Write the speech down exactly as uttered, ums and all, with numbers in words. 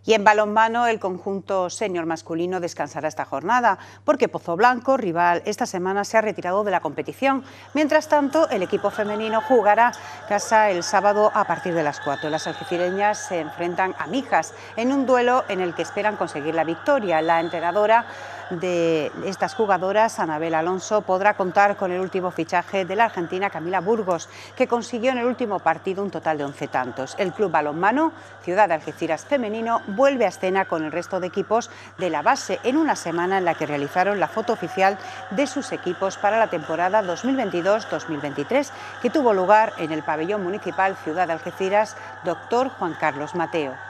Y en balonmano, el conjunto senior masculino descansará esta jornada, porque Pozoblanco, rival esta semana, se ha retirado de la competición. Mientras tanto, el equipo femenino jugará casa el sábado a partir de las cuatro. Las algecireñas se enfrentan a Mijas en un duelo en el que esperan conseguir la victoria. La entrenadora de estas jugadoras, Anabel Alonso, podrá contar con el último fichaje de la argentina Camila Burgos, que consiguió en el último partido un total de once tantos. El club balonmano Ciudad de Algeciras femenino vuelve a escena con el resto de equipos de la base en una semana en la que realizaron la foto oficial de sus equipos para la temporada dos mil veintidós dos mil veintitrés, que tuvo lugar en el pabellón municipal Ciudad de Algeciras Doctor Juan Carlos Mateo.